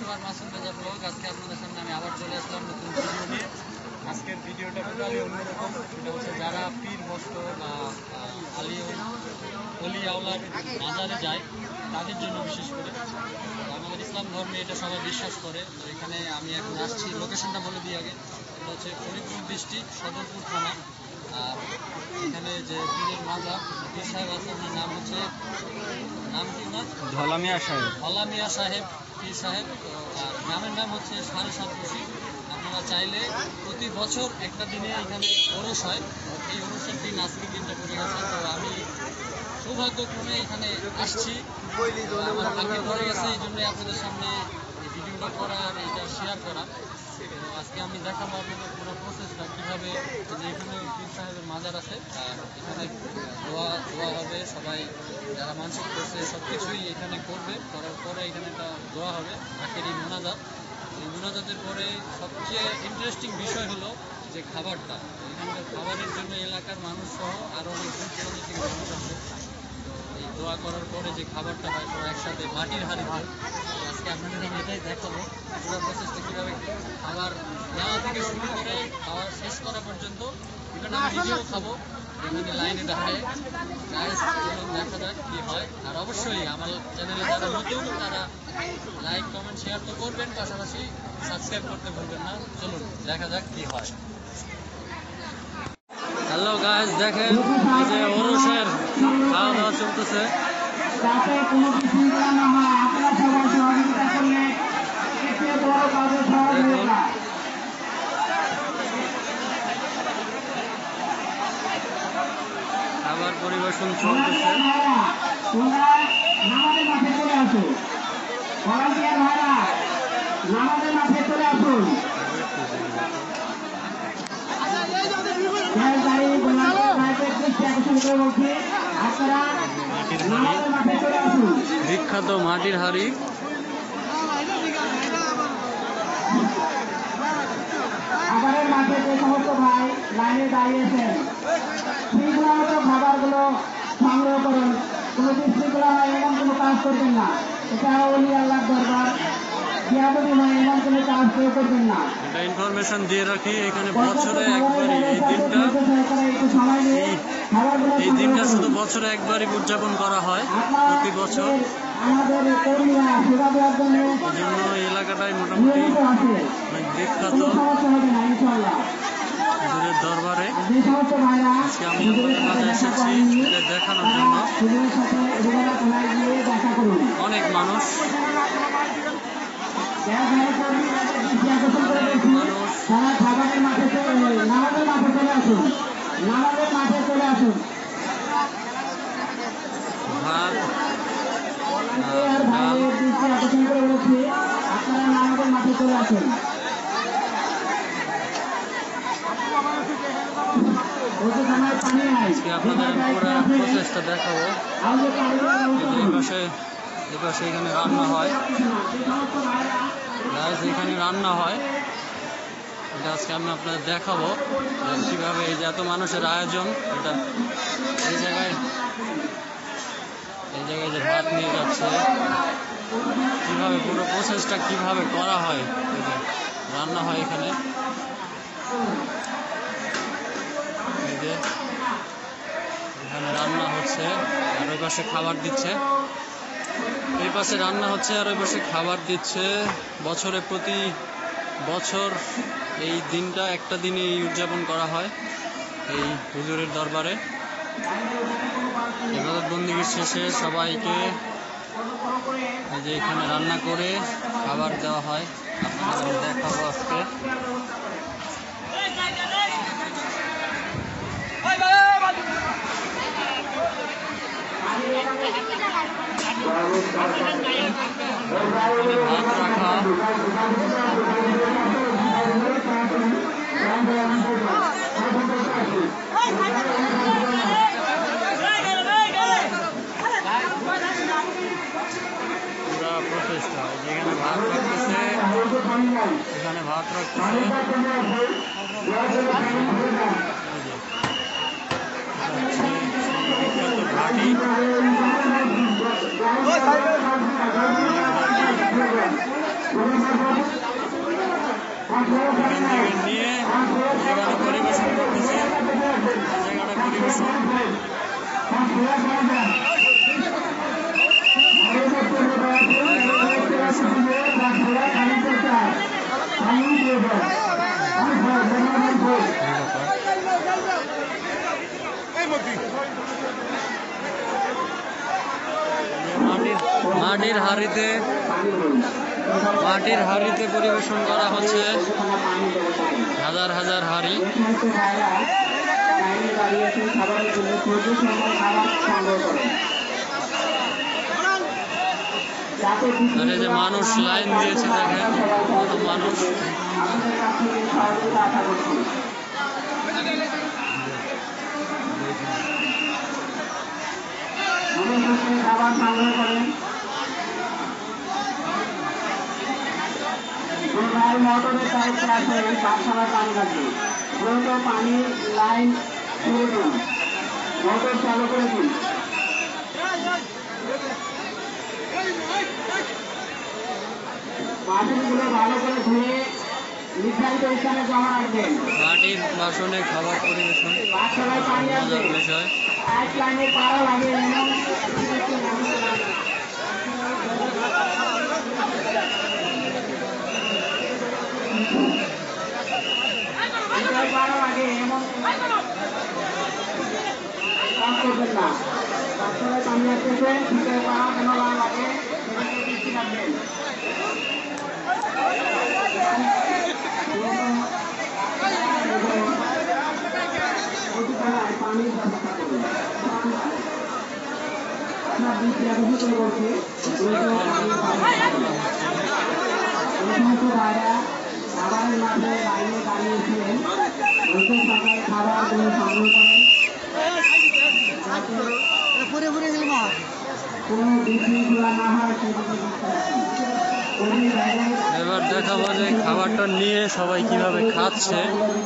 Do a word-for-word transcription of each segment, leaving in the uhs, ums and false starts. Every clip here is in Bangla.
আমার মাসুম রেজা ব্লগ। আজকে আপনাদের সামনে আমি আবার চলে আসলাম নতুন ভিডিও নিয়ে। আজকের ভিডিওটা টোটালি অন্যরকম। সেটা হচ্ছে যারা পীর ভক্ত বা আলী অলি আওলার মাজারে যায় তাদের জন্য বিশেষ করে। আমাদের ইসলাম ধর্মে এটা সবাই বিশ্বাস করে। তো এখানে আমি এখন আসছি, লোকেশনটা বলে দিই আগে। এটা হচ্ছে ফরিদপুর ডিস্ট্রিক্ট, সদরপুর থানা। আর এখানে যে পীরের মাজার পীর সাহেব আছে, ওনার নাম হচ্ছে নাম কি ওনার ধলা মিয়া সাহেব ধলা মিয়া সাহেব পীর সাহেব। তো আর গ্রামের নাম হচ্ছে সাড়ে সাত রশি। আপনারা চাইলে প্রতি বছর একটা দিনে এখানে ওরস হয়। এই ওরসের দিন আজকে দিনটা পড়ে গেছে। তো আমি সৌভাগ্যক্রমে এখানে আসছি, আমার ভাগ্যে পড়ে গেছে। এই জন্যই আপনাদের সামনে এই ভিডিওটা করা আর এটা শেয়ার করা। আজকে আমি দেখাবো আপনাদের পুরো প্রসেসটা কীভাবে। যে এখানে পীর সাহেবের মাজার আছে, আর এখানে দোয়া দোয়া হবে। সবাই যারা মানসিক করছে সব কিছুই এখানে করবে। করার পরে এখানে একটা দোয়া হবে, আখেরি মোনাজাত। এই মোনাজাতের পরে সবচেয়ে ইন্টারেস্টিং বিষয় হলো যে খাবারটা। এখানকার খাবারের জন্য এলাকার মানুষ সহ আরও অনেক দূর দূরান্ত থেকে মানুষ আসে। তো এই দোয়া করার পরে যে খাবারটা হয় সবাই একসাথে মাটির হাঁড়িতে। আজকে আপনাদের আমি এটাই দেখাবো পুরো প্রসেসটা কীভাবে খাবার নেওয়া থেকে শুরু করে খাওয়া শেষ করা পর্যন্ত। এখানে আমি নিজেও খাবো, এখানে লাইনে দাঁড়ায়। গাইস চলুন দেখা যাক কী হয়। আর অবশ্যই আমার চ্যানেলে যারা নতুন তারা লাইক কমেন্ট শেয়ার তো করবেন, পাশাপাশি সাবস্ক্রাইব করতে ভুলবেন না। চলুন দেখা যাক কী হয়। হ্যালো গাইস, দেখেন এই যে ওরসের খাওয়া দাওয়া চলতেছে। যাতে কোনো কিছু না হয়, আপনারা সবাই সহযোগিতা করলে এতে বড় কাজে সহজ হয়ে যায়। খাবার পরিবেশন চলতেছে। তোমরা নামাজের মাঠে চলে আসো, ভলান্টিয়ার ভাইরা নামাজের মাঠে চলে আসুন। বিখ্যাত মাটির হাঁড়ি। খাবারের মাঠে যে সমস্ত ভাই লাইনে দাঁড়িয়েছেন, শৃঙ্খলা মতো খাবারগুলো সংগ্রহ করুন। কোনো বিশৃঙ্খলা হয় এমন কোনো কাজ করবেন না। এটা ওলি আল্লাহর দরবার, বিয়াদবি হয় এমন কোনো কাজ কেউ করবেন না। এটা ইনফরমেশন দিয়ে রাখি, এখানে বছরে একবারই এই দিনটা এই দিনটা শুধু বছরে একবারই উদযাপন করা হয় প্রতি বছর। এই জন্য এই এলাকাটাই মোটামুটি অনেক বিখ্যাত হুজুরের দরবারে। আজকে আমি আপনাদের মাঝে এসেছি এটা দেখানোর জন্য। অনেক মানুষ তারা খাবারের মাঠে নামাজের মাঠে চলে আসুন, নামাজের মাঠে চলে আসুন। ভাত ভাইয়ের দৃষ্টি আকর্ষণ করে বলছি, আপনারা নামাজের মাঠে চলে আসুন। আজকে আপনাদের আমি পুরো প্রসেসটা দেখাবো। এই পাশে এই পাশে এখানে রান্না হয়, গাইস এখানে রান্না হয়। এটা আজকে আমি আপনাদের দেখাবো কীভাবে এই যে এত মানুষের আয়োজন। এটা এই জায়গায় এই জায়গায় যে ভাত নিয়ে যাচ্ছে, কীভাবে পুরো প্রসেসটা কীভাবে করা হয়। এই যে রান্না হয় এখানে, এই যে এখানে রান্না হচ্ছে আর ওই পাশে খাবার দিচ্ছে। এই পাশে রান্না হচ্ছে আর ওই পাশে খাবার দিচ্ছে। বছরে প্রতি বছর এই দিনটা একটা দিনেই উদযাপন করা হয় এই হুজুরের দরবারে। ইবাদত বন্দেগীর শেষে সবাইকে এই যে এখানে রান্না করে খাবার দেওয়া হয়। আপনাদের দেখাবো আজকে। ভাত রাখা, পুরা প্রচেষ্টা। যেখানে ভাত রাখতেছে, এখানে ভাত রাখতেছে। বিখ্যাত ঘাটি। এখান থেকে নিয়ে এখানে পরিবেশন করতেছে জায়গাটা পরিবেশন মাটির হাড়িতে মাটির হাড়িতে পরিবেশন করা হচ্ছে হাজার হাজার হাড়ি। আর এই যে মানুষ লাইন দিয়েছে দেখেন কত মানুষ। খাবার সংগ্রহ করেন মোটরের দায়িত্বে আছে পাঠশালার পানি কাটবে দ্রুত পানি লাইন ছেড়ে দিন মোটর চালু করে দিন। বাসনগুলো ভালো করে ধুয়ে নির্ধারিত স্থানে জমা রাখবেন। মাটির বাসনে খাবার পরিবেশন পাঠশালায় পানি আসবে বিষয় এক লাইনে পাড়া লাগে এমন পাড়া লাগে এমন কাজ করবেন না। পাঠশালায় পানি আসতেছে ভিতরে পাড়া কেন লাগে সেটাকে দৃষ্টি রাখবেন। পানির ব্যবস্থা করুন। আপনার দৃষ্টি আকর্ষিত করছি খাবারের মাঝে লাইনে দাঁড়িয়েছিলেন ওইসব জায়গায় খাবারগুলো সংগ্রহ করেন কোনো বিশৃঙ্খলা না হয় সেদিকে এবার দেখাবো যে খাবারটা নিয়ে সবাই কিভাবে খাচ্ছে।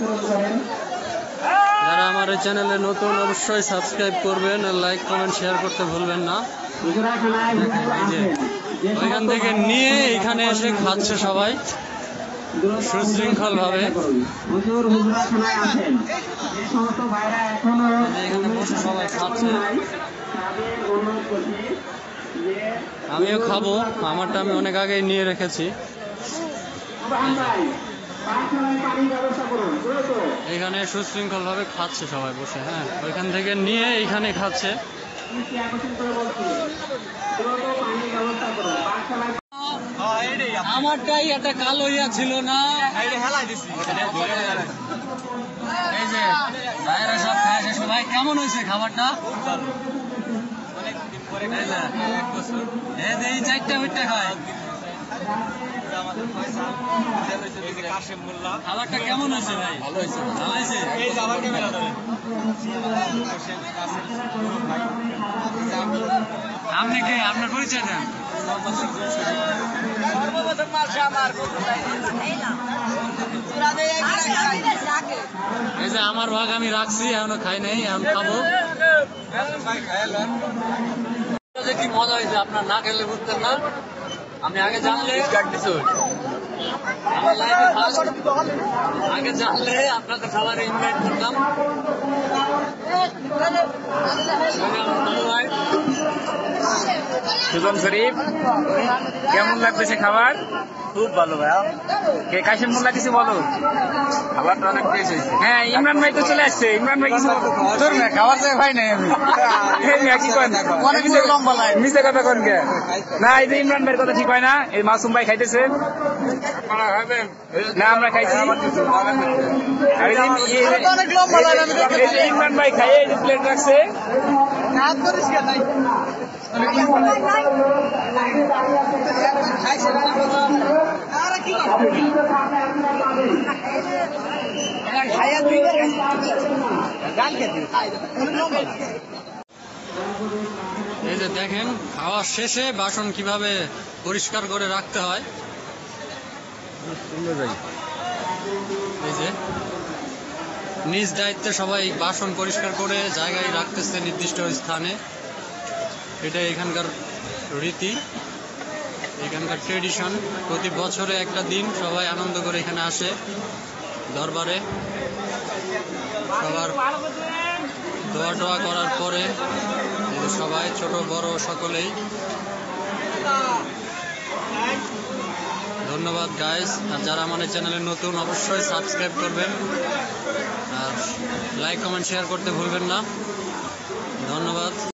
যারা আমার এই চ্যানেলে নতুন অবশ্যই সাবস্ক্রাইব করবেন আর লাইক কমেন্ট শেয়ার করতে ভুলবেন না। এই যে ওইখান থেকে নিয়ে এখানে এসে খাচ্ছে সবাই সুশৃঙ্খল ভাবে। এখানে বসে সবাই খাচ্ছে, আমিও খাবো। আমারটা আমি অনেক আগেই নিয়ে রেখেছি। এখানে সুশৃঙ্খল ভাবে খাচ্ছে সবাই বসে। হ্যাঁ, ওইখান থেকে নিয়ে এইখানে খাচ্ছে। আমারটাই একটা কালো ইয়া ছিল না, এই যে ভাইরা সব খায় শেষ। ভাই কেমন হয়েছে খাবারটা? এই চারটা উইটটা খায়। খাবারটা কেমন হয়েছে ভাই? ভালো হয়েছে, ভালো হয়েছে। আপনি কে? আপনার পরিচয় দেন। এই যে আমার ভাগ আমি রাখছি, এখনো খাই নাই, এখন খাবো। কি মজা হয়েছে আপনার না খেলে বুঝতেন না। আমি আগে জানলে আমার লাইফে ফার্স্ট আগে জানলে আপনাদের সবার ইনভাইট করতাম। সুজন শরীফ, কেমন লাগতেছে খাবার? খুব ভালো ভাইয়া। কে কাশিম মোল্লা কিছু বলো? খাবারটা অনেক টেস্ট হয়েছে। হ্যাঁ, ইমরান ভাই তো চলে আসছে। ইমরান ভাই কিছু তোর না খাবার চাই ভাই নাই আমি কি করেন? লম্বা লাইন মিশে কথা কন কে? না, এই যে ইমরান ভাইয়ের কথা ঠিক হয় না। এই মাসুম ভাই খাইতেছে না, আমরা খাইছি। ইমরান ভাই খাইয়ে এই যে প্লেট রাখছে। এই যে দেখেন খাওয়ার শেষে বাসন কিভাবে পরিষ্কার করে রাখতে হয়। এই যে নিজ দায়িত্বে সবাই বাসন পরিষ্কার করে জায়গায় রাখতেছে নির্দিষ্ট স্থানে। এটা এখানকার রীতি। এখানকার ট্রেডিশন, প্রতি বছরে একটা দিন সবাই আনন্দ করে এখানে আসে দরবারে। সবার দোয়া টোয়া করার পরে সবাই ছোট বড় সকলেই। ধন্যবাদ গাইস। আর যারা আমাদের চ্যানেলে নতুন অবশ্যই সাবস্ক্রাইব করবেন আর লাইক কমেন্ট শেয়ার করতে ভুলবেন না। ধন্যবাদ।